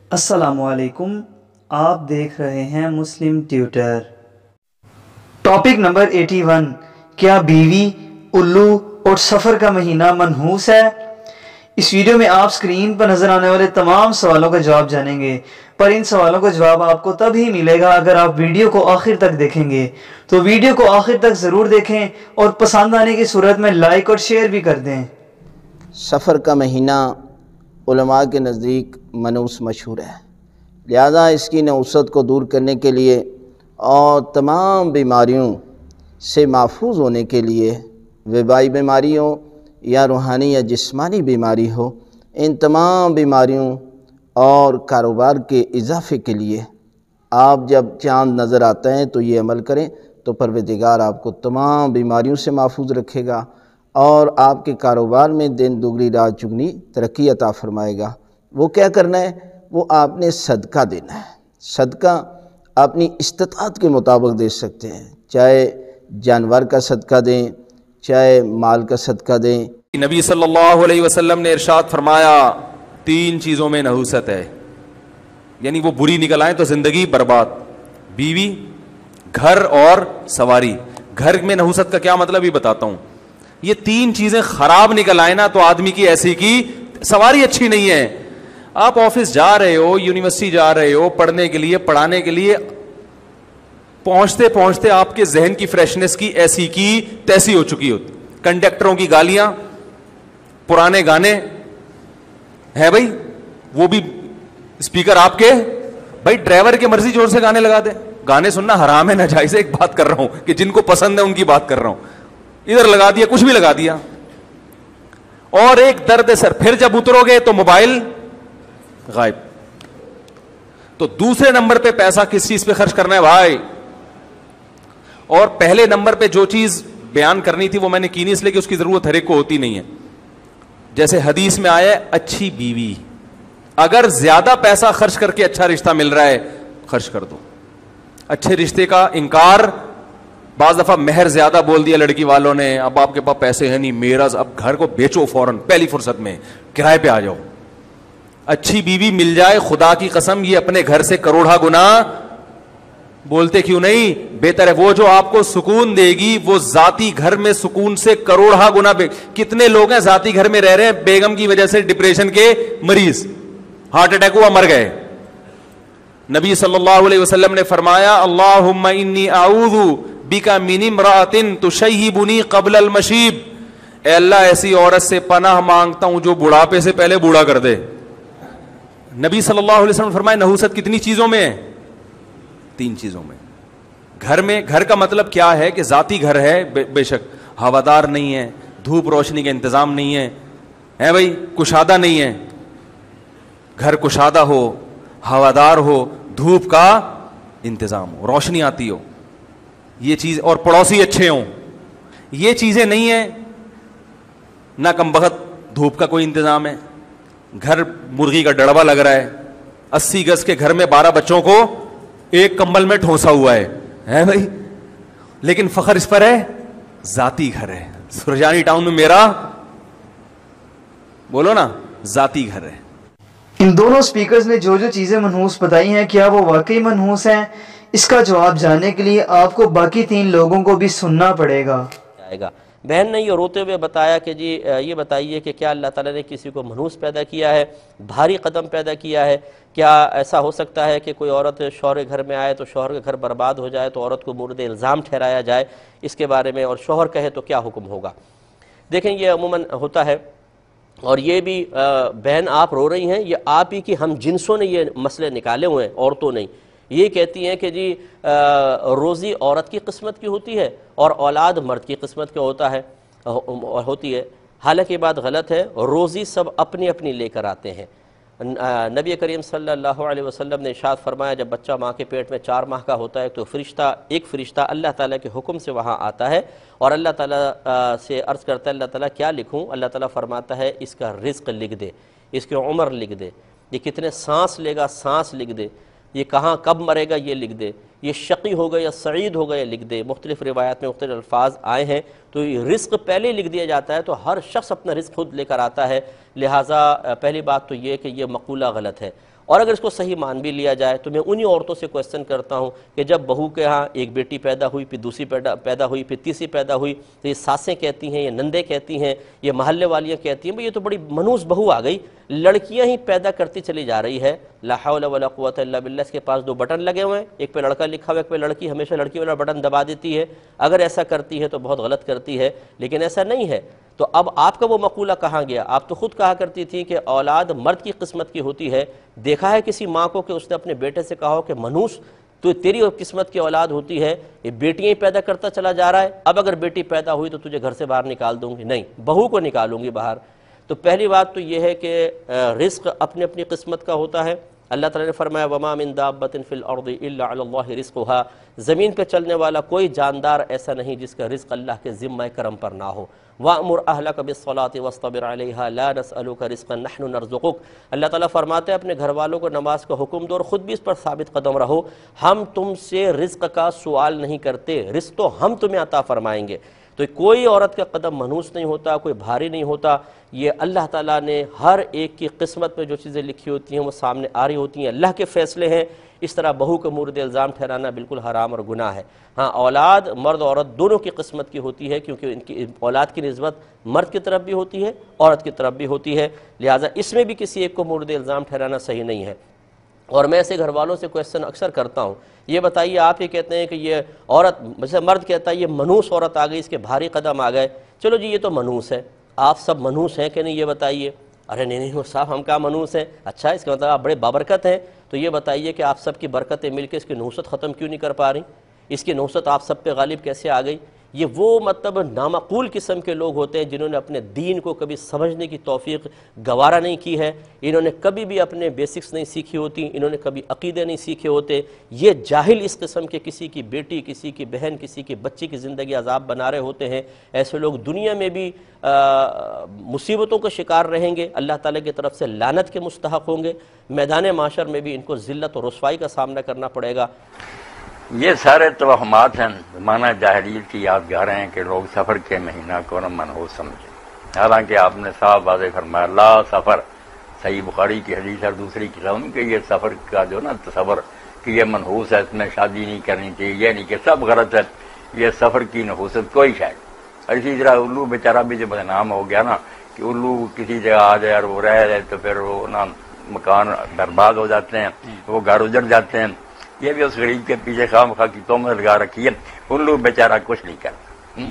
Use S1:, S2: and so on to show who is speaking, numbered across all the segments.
S1: السلام علیکم، آپ دیکھ رہے ہیں مسلم ٹیوٹر۔ ٹاپک نمبر 81، کیا بیوی، الو اور سفر کا مہینہ منحوس ہے؟ اس ویڈیو میں آپ سکرین پر نظر آنے والے تمام سوالوں کا جواب جانیں گے، پر ان سوالوں کا جواب آپ کو تب ہی ملے گا اگر آپ ویڈیو کو آخر تک دیکھیں گے۔ تو ویڈیو کو آخر تک ضرور دیکھیں اور پسند آنے کی صورت میں لائک اور شیئر بھی کر دیں۔
S2: سفر کا مہینہ علماء کے نزدیک منحوس مشہور ہے، لہذا اس کی نحوست کو دور کرنے کے لیے اور تمام بیماریوں سے محفوظ ہونے کے لیے، وبائی بیماری ہو یا روحانی یا جسمانی بیماری ہو، ان تمام بیماریوں اور کاروبار کے اضافے کے لیے آپ جب چاند نظر آتا ہے تو یہ عمل کریں تو پروردگار آپ کو تمام بیماریوں سے محفوظ رکھے گا اور آپ کے کاروبار میں دن دگنی رات چگنی ترقی عطا فرمائے گا۔ وہ کیا کرنا ہے؟ وہ آپ نے صدقہ دینا ہے۔ صدقہ اپنی استطاعت کے مطابق دے سکتے ہیں، چاہے جانور کا صدقہ دیں، چاہے مال کا صدقہ دیں۔
S3: نبی صلی اللہ علیہ وسلم نے ارشاد فرمایا 3 چیزوں میں نحوست ہے، یعنی وہ بری نکل آئیں تو زندگی برباد: بیوی، گھر اور سواری۔ گھر میں نحوست کا کیا مطلب یہ بتاتا ہوں۔ یہ 3 چیزیں خراب نکل آئیں نا تو آدمی کی ایسی کی سواری اچھی نہیں ہے۔ آپ آفس جا رہے ہو، یونیورسٹی جا رہے ہو پڑھنے کے لیے، پڑھانے کے لیے، پہنچتے پہنچتے آپ کے ذہن کی فریشنس کی ایسی کی تیسی ہو چکی ہوتی، کنڈکٹروں کی گالیاں، پرانے گانے ہیں بھائی، وہ بھی اسپیکر آپ کے، بھائی ڈرائیور کے مرضی زور سے گانے لگا دے۔ گانے سننا حرام ہے، ناجائز ہے، ایک بات کر رہا ہوں کہ جن کو پسند ہے ان کی بات کر رہا ہوں۔ ادھر لگا دیا، کچھ بھی لگا دیا، اور ایک درد سر۔ پھر جب اترو گے تو موبائل غائب۔ تو دوسرے نمبر پہ پیسہ کس چیز پہ خرچ کرنا ہے بھائی؟ اور پہلے نمبر پہ جو چیز بیان کرنی تھی وہ میں نے کی نہیں، اس لیے کہ اس کی ضرورت ہر ایک کو ہوتی نہیں ہے۔ جیسے حدیث میں آیا ہے اچھی بیوی، اگر زیادہ پیسہ خرچ کر کے اچھا رشتہ مل رہا ہے خرچ کر دو۔ اچھے رشتے کا انکار، بعض دفعہ مہر زیادہ بول دیا لڑکی والوں نے، اب آپ کے پاس پیسے ہیں نہیں، میرا اب گھر کو بیچو فوراً پہلی فرصت میں، کرائے پہ آ جاؤ۔ اچھی بیوی مل جائے، خدا کی قسم یہ اپنے گھر سے کروڑا گنا، بولتے کیوں نہیں، بہتر ہے وہ جو آپ کو سکون دے گی، وہ ذاتی گھر میں سکون سے کروڑا گنا۔ کتنے لوگ ہیں ذاتی گھر میں رہ رہے ہیں، بیگم کی وجہ سے ڈپریشن کے مریض، ہارٹ اٹیک ہوا مر گئے۔ نبی صلی اللہ علیہ وسلم نے فرمایا اللہم انی اعوذ بک من امرأۃ تشیبنی قبل المشیب، اے اللہ ایسی عورت سے پناہ مانگتا ہوں جو بڑھاپے سے پہلے بوڑھا کر دے۔ نبی صلی اللہ علیہ وسلم نے فرمایا نحوست کتنی چیزوں میں ہے؟ 3 چیزوں میں۔ گھر میں، گھر کا مطلب کیا ہے کہ ذاتی گھر ہے، بے شک ہوادار نہیں ہے، دھوپ روشنی کا انتظام نہیں ہے بھائی، کشادہ نہیں ہے۔ گھر کشادہ ہو، ہوادار ہو، دھوپ کا انتظام ہو، روشنی آتی ہو، یہ چیز، اور پڑوسی اچھے ہوں، یہ چیزیں نہیں ہیں، نہ کم بخت دھوپ کا کوئی انتظام ہے، گھر مرغی کا ڈڑبا لگ رہا ہے، 80 گز کے گھر میں 12 بچوں کو ایک کمبل میں ٹھونسا ہوا ہے بھائی، لیکن فخر اس پر ہے ذاتی گھر ہے۔ سرجانی ٹاؤن میں میرا، بولو نا، ذاتی گھر ہے۔
S1: ان دونوں سپیکرز نے جو جو چیزیں منحوس بتائی ہیں، کیا وہ واقعی منحوس ہیں؟ اس کا جواب جاننے کے لیے آپ کو باقی 3 لوگوں کو بھی سننا پڑے گا۔
S4: بہن نے یہ روتے ہوئے بتایا کہ جی یہ بتائیے کہ کیا اللہ تعالیٰ نے کسی کو منحوس پیدا کیا ہے، بھاری قدم پیدا کیا ہے؟ کیا ایسا ہو سکتا ہے کہ کوئی عورت شوہر کے گھر میں آئے تو شوہر کا گھر برباد ہو جائے تو عورت کو مورد الزام ٹھہرایا جائے؟ اس کے بارے میں، اور شوہر کہے تو کیا حکم ہوگا؟ دیکھیں یہ عموماً ہوتا ہے، اور یہ بھی بہن آپ رو رہی ہیں، یہ آپ ہی کی ہم جنسوں نے یہ مسئلے نکالے ہوئے ہیں، عورتوں نہیں۔ یہ کہتی ہیں کہ جی روزی عورت کی قسمت کی ہوتی ہے اور اولاد مرد کی قسمت کا ہوتی ہے، حالانکہ یہ بات غلط ہے۔ روزی سب اپنی اپنی لے کر آتے ہیں۔ نبی کریم صلی اللہ علیہ وسلم نے ارشاد فرمایا جب بچہ ماں کے پیٹ میں 4 ماہ کا ہوتا ہے تو ایک فرشتہ اللہ تعالیٰ کے حکم سے وہاں آتا ہے اور اللہ تعالیٰ سے عرض کرتا ہے اللہ تعالیٰ کیا لکھوں؟ اللہ تعالیٰ فرماتا ہے اس کا رزق لکھ دے، اس کی عمر لکھ دے، یہ کتنے سانس لے گا سانس لکھ دے، یہ کہاں کب مرے گا یہ لکھ دے، یہ شقی ہوگا یا سعید ہوگا یہ لکھ دے۔ مختلف روایات میں مختلف الفاظ آئے ہیں، تو یہ رزق پہلے لکھ دیا جاتا ہے، تو ہر شخص اپنا رزق خود لے کر آتا ہے۔ لہٰذا پہلی بات تو یہ کہ یہ مقولہ غلط ہے، اور اگر اس کو صحیح مان بھی لیا جائے تو میں انہی عورتوں سے کویسچن کرتا ہوں کہ جب بہو کے ہاں ایک بیٹی پیدا ہوئی، پھر دوسری پیدا ہوئی، پھر تیسری پیدا ہوئی، تو یہ ساسیں کہتی ہیں، یہ نندیں کہتی ہیں، یہ محلے والیاں کہتی ہیں بھئی یہ تو بڑی منحوس بہو آ گئی، لڑکیاں ہی پیدا کرتی چلی جا رہی ہے، لا حول ولا قوت الا باللہ۔ اس کے پاس 2 بٹن لگے ہوئے ہیں، ایک پہ لڑکا لکھا ہوا ہے، ایک پہ لڑکی، ہمیشہ لڑکی والا بٹن دبا دیتی ہے۔ اگر ایسا کرتی ہے تو بہت غلط کرتی ہے، لیکن ایسا نہیں ہے۔ تو اب آپ کا وہ مقولہ کہاں گیا؟ آپ تو خود کہا کرتی تھی کہ اولاد مرد کی قسمت کی ہوتی ہے، دیکھا ہے کسی ماں کو کہ اس نے اپنے بیٹے سے کہا ہو کہ منحوس تو تیری قسمت کی اولاد ہوتی ہے، یہ بیٹیاں ہی پیدا کرتا چلا جا رہا ہے، اب اگر بیٹی پیدا ہوئی تو تجھے گھر سے باہر نکال دوں گی؟ نہیں، بہو کو نکالوں گی باہر۔ تو پہلی بات تو یہ ہے کہ رزق اپنی اپنی قسمت کا ہوتا ہے۔ اللہ تعالیٰ نے فرمایا وَمَا مِن دَابَّةٍ فِي الْأَرْضِ إِلَّا عَلَى اللَّهِ رِزْقُهَا، زمین پہ چلنے والا کوئی جاندار ایسا نہیں جس کا رزق اللہ کے ذمہ کرم پر نہ ہو۔ وَأْمُرْ أَهْلَكَ بِالصَّلَاةِ وَاصْطَبِرْ عَلَيْهَا لَا نَسْأَلُكَ رِزْقًا نَحْنُ نَرْزُقُكَ۔ اللہ تعالیٰ فرماتے ہیں اپنے گھر والوں کو نماز کا حکم دو اور خود بھی اس پر ثابت قدم رہو، ہم تم سے رزق کا سوال نہیں کرتے، رزق تو ہم تمہیں عطا فرمائیں گے۔ تو کوئی عورت کا قدم منحوس نہیں ہوتا، کوئی بھاری نہیں ہوتا، یہ اللہ تعالیٰ نے ہر ایک کی قسمت میں جو چیزیں لکھی ہوتی ہیں وہ سامنے آ رہی ہوتی ہیں، اللہ کے فیصلے ہیں۔ اس طرح بہو کو مورد الزام ٹھہرانا بالکل حرام اور گناہ ہے۔ ہاں، اولاد مرد عورت دونوں کی قسمت کی ہوتی ہے، کیونکہ ان کی اولاد کی نسبت مرد کی طرف بھی ہوتی ہے، عورت کی طرف بھی ہوتی ہے، لہٰذا اس میں بھی کسی ایک کو مورد الزام ٹھہرانا صحیح نہیں ہے۔ اور میں ایسے گھر والوں سے کویسچن اکثر کرتا ہوں، یہ بتائیے آپ یہ کہتے ہیں کہ یہ عورت، جیسے مرد کہتا ہے یہ منحوس عورت آ گئی، اس کے بھاری قدم آ گئے، چلو جی یہ تو منحوس ہے، آپ سب منحوس ہیں کہ نہیں یہ بتائیے؟ ارے نہیں صاحب ہم کیا منحوس ہیں؟ اچھا، اس کا مطلب آپ بڑے بابرکت ہیں، تو یہ بتائیے کہ آپ سب کی برکتیں مل کے اس کی نحوست ختم کیوں نہیں کر پا رہی؟ اس کی نحوست آپ سب پہ غالب کیسے آ گئی؟ یہ وہ مطلب نامعقول قسم کے لوگ ہوتے ہیں جنہوں نے اپنے دین کو کبھی سمجھنے کی توفیق گوارا نہیں کی ہے، انہوں نے کبھی بھی اپنے بیسکس نہیں سیکھی ہوتی، انہوں نے کبھی عقیدے نہیں سیکھے ہوتے، یہ جاہل اس قسم کے کسی کی بیٹی، کسی کی بہن، کسی کی بچی کی زندگی عذاب بنا رہے ہوتے ہیں۔ ایسے لوگ دنیا میں بھی مصیبتوں کا شکار رہیں گے، اللہ تعالیٰ کی طرف سے لعنت کے مستحق ہوں گے، میدان محشر میں بھی ان کو ذلت اور رسوائی کا سامنا کرنا پڑے گا۔
S5: یہ سارے توہمات ہیں، زمانہ جاہلیت کی یادگار ہیں کہ لوگ سفر کے مہینہ کو منحوس سمجھیں، حالانکہ آپ نے صاف واضح فرمایا لا سفر، صحیح بخاری کی حدیث اور دوسری کتابوں میں کہ یہ سفر کا جو نا تصور کہ یہ منحوس ہے، اس میں شادی نہیں کرنی چاہیے، یہ نہیں کہ سب غلط ہے، یہ سفر کی نحوست کوئی شاید۔ اور اسی طرح الو بیچارہ بھی جو بدنام ہو گیا نا کہ الو کسی جگہ آ جائے اور وہ رہ جائے تو پھر وہ نا مکان برباد ہو جاتے ہیں، وہ گھر اجڑ جاتے ہیں، یہ بھی اس غریب کے پیچھے خواہ مخواہ کی تہمت لگا رکھی ہے۔ الو بیچارہ کچھ نہیں کرتا۔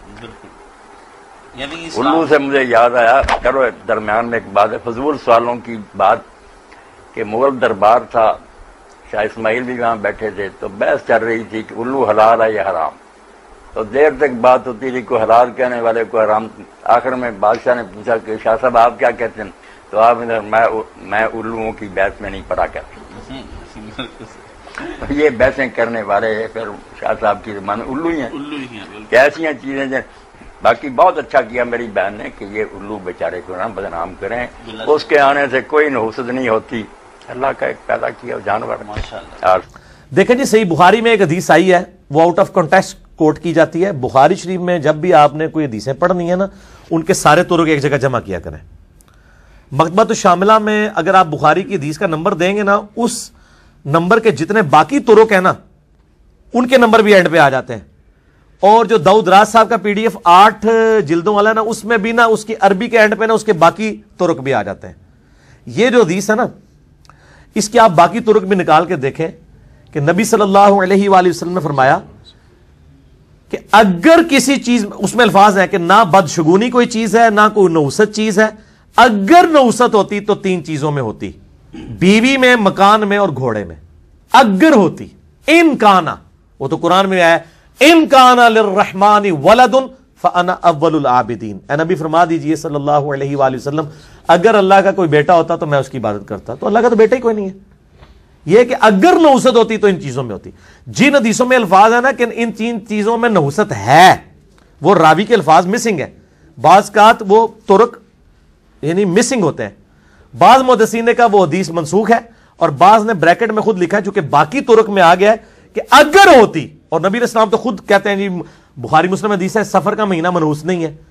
S5: الو سے مجھے یاد آیا، چلو درمیان میں ایک بات ہے، فضول سوالوں کی بات، کہ مغل دربار تھا، شاہ اسماعیل بھی وہاں بیٹھے تھے، تو بحث چل رہی تھی کہ الو حلال ہے یا حرام، تو دیر تک بات ہوتی تھی، کوئی حلال کہنے والے کو حرام، آخر میں بادشاہ نے پوچھا کہ شاہ صاحب آپ کیا کہتے ہیں، تو آپ نے میں الوؤں کی بحث میں نہیں پڑا کرتا۔ یہ بحثیں کرنے والے پھر شاہ صاحب کی زبان الو ہی ہیں، کیسی ہیں چیزیں جو باقی بہت اچھا کیا میری بہن نے کہ یہ الو بیچارے کو نہ بدنام کریں، اس کے آنے سے کوئی نحوست نہیں ہوتی، اللہ کا ایک پیدا کیا جانور۔
S6: دیکھیں جی، صحیح بخاری میں ایک حدیث آئی ہے، وہ آؤٹ آف کانٹیکسٹ کوٹ کی جاتی ہے۔ بخاری شریف میں جب بھی آپ نے کوئی حدیثیں پڑھنی ہے نا، ان کے سارے طرق ایک جگہ جمع کیا کریں۔ مکتبۃ الشاملہ میں اگر آپ بخاری کی حدیث کا نمبر دیں گے نا، اس نمبر کے جتنے باقی طرق ہیں نا، ان کے نمبر بھی اینڈ پہ آ جاتے ہیں۔ اور جو داؤد راز صاحب کا پی ڈی ایف 8 جلدوں والا نا، اس میں بھی نا اس کی عربی کے اینڈ پہ نا اس کے باقی طرق بھی آ جاتے ہیں۔ یہ جو حدیث ہے نا، اس کے آپ باقی طرق بھی نکال کے دیکھیں کہ نبی صلی اللہ علیہ وآلہ وسلم نے فرمایا کہ اگر کسی چیز، اس میں الفاظ ہیں کہ نہ بدشگونی کوئی چیز ہے، نہ کوئی نحوست چیز ہے، اگر نحوست ہوتی تو 3 چیزوں میں ہوتی، بیوی میں، مکان میں اور گھوڑے میں۔ اگر ہوتی، ان کانا، وہ تو قرآن میں آیا ان کانا للرحمن ولد فانا اول العابدین، اے نبی فرما دیجئے صلی اللہ علیہ وآلہ وسلم، اگر اللہ کا کوئی بیٹا ہوتا تو میں اس کی عبادت کرتا، تو اللہ کا تو بیٹا ہی کوئی نہیں ہے۔ یہ کہ اگر نحوست ہوتی تو ان چیزوں میں ہوتی۔ جن حدیثوں میں الفاظ ہے نا کہ ان 3 چیزوں میں نحوست ہے، وہ راوی کے الفاظ مسنگ ہے، بعض اوقات وہ طرق یعنی مسنگ ہوتے ہیں، بعض محدثین نے کہا وہ حدیث منسوخ ہے، اور بعض نے بریکٹ میں خود لکھا ہے چونکہ باقی طرق میں آ گیا ہے کہ اگر ہوتی، اور نبی علیہ السلام تو خود کہتے ہیں جی، بخاری مسلم حدیث ہے، سفر کا مہینہ منحوس نہیں ہے،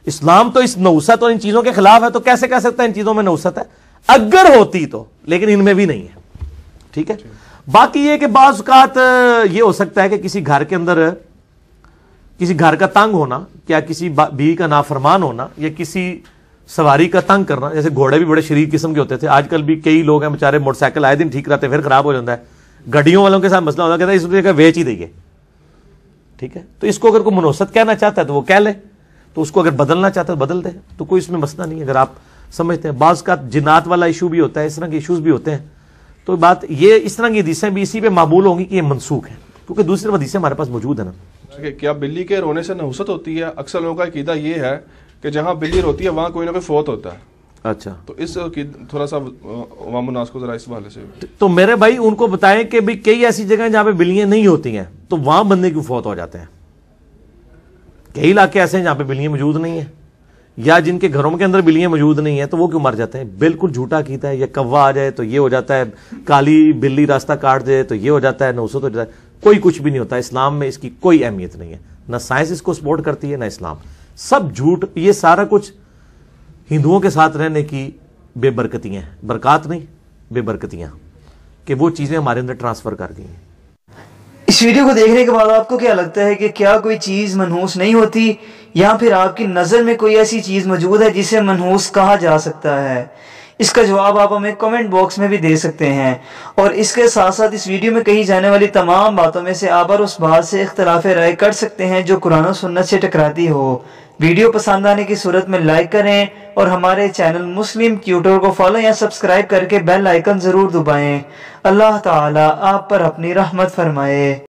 S6: اسلام تو اس نوست اور ان چیزوں کے خلاف ہے، تو کیسے کہہ سکتا ہے ان چیزوں میں نوست ہے؟ اگر ہوتی تو، لیکن ان میں بھی نہیں ہے، ٹھیک ہے۔ باقی یہ کہ بعض اوقات یہ ہو سکتا ہے کہ کسی گھر کے اندر کسی گھر کا تنگ ہونا، کیا کسی بیوی کا نافرمان ہونا، یا کسی سواری کا تنگ کرنا، جیسے گھوڑے بھی بڑے شریر قسم کے ہوتے تھے، آج کل بھی کئی لوگ ہیں بیچارے موٹر سائیکل آئے دن ٹھیک رہتے ہیں پھر خراب ہو جاتا ہے، گڈیوں والوں کے ساتھ مسئلہ ہوتا ہے، کہتا ہے اس جگہ ویچ ہی دیں، ٹھیک ہے۔ تو اس کو اگر کوئی منوست کہنا چاہتا ہے تو وہ کہہ لے، تو اس کو اگر بدلنا چاہتا ہے تو بدل دے، تو کوئی اس میں مسئلہ نہیں ہے اگر آپ سمجھتے ہیں۔ بعض کا جنات والا ایشو بھی ہوتا ہے، اس طرح کے ایشوز بھی ہوتے ہیں، تو بات یہ اس طرح کی حدیثیں بھی اسی پہ معمول ہوں گی کہ یہ منسوخ ہیں، کیونکہ دوسری حدیثیں ہمارے پاس موجود ہیں نا۔
S7: کیا بلی کے رونے سے نحوست ہوتی ہے؟ اکثر لوگوں کا عقیدہ یہ ہے کہ جہاں بلی روتی ہے وہاں کوئی نہ کوئی فوت ہوتا ہے۔
S6: اچھا،
S7: تو اس تھوڑا سا عوام الناس کو ذرا اس حوالے سے
S6: تو میرے بھائی ان کو بتائیں کہ بھی کئی ایسی جگہیں جہاں پہ بلیاں نہیں ہوتی ہیں تو وہاں بندے کیوں فوت ہو جاتے ہیں؟ کئی علاقے ایسے ہیں جہاں پہ بلیاں موجود نہیں ہیں، یا جن کے گھروں کے اندر بلیاں موجود نہیں ہیں، تو وہ کیوں مر جاتے ہیں؟ بالکل جھوٹا عقیدہ ہے۔ یا کوا آ جائے تو یہ ہو جاتا ہے، کالی بلی راستہ کاٹ دے تو یہ ہو جاتا ہے، نحوست ہو جاتا ہے، کوئی کچھ بھی نہیں ہوتا۔ اسلام میں اس کی کوئی اہمیت نہیں ہے، نہ سائنس اس کو سپورٹ کرتی ہے نہ اسلام، سب جھوٹ۔ یہ سارا کچھ ہندوؤں کے ساتھ رہنے کی بے برکتیاں ہیں، برکات نہیں، بے برکتیاں، کہ وہ چیزیں ہمارے اندر ٹرانسفر کر گئی ہیں۔
S1: اس ویڈیو کو دیکھنے کے بعد آپ کو کیا لگتا ہے کہ کیا کوئی چیز منحوس نہیں ہوتی، یا پھر آپ کی نظر میں کوئی ایسی چیز موجود ہے جسے منحوس کہا جا سکتا ہے؟ اس کا جواب آپ ہمیں کمنٹ باکس میں بھی دے سکتے ہیں، اور اس کے ساتھ ساتھ اس ویڈیو میں کہی جانے والی تمام باتوں میں سے آپ اور اس بات سے اختلاف رائے کر سکتے ہیں جو قرآن و سنت سے ٹکراتی ہو۔ ویڈیو پسند آنے کی صورت میں لائک کریں، اور ہمارے چینل مسلم ٹیوٹر کو فالو یا سبسکرائب کر کے بیل آئیکن ضرور دبائیں۔ اللہ تعالیٰ آپ پر اپنی رحمت فرمائے۔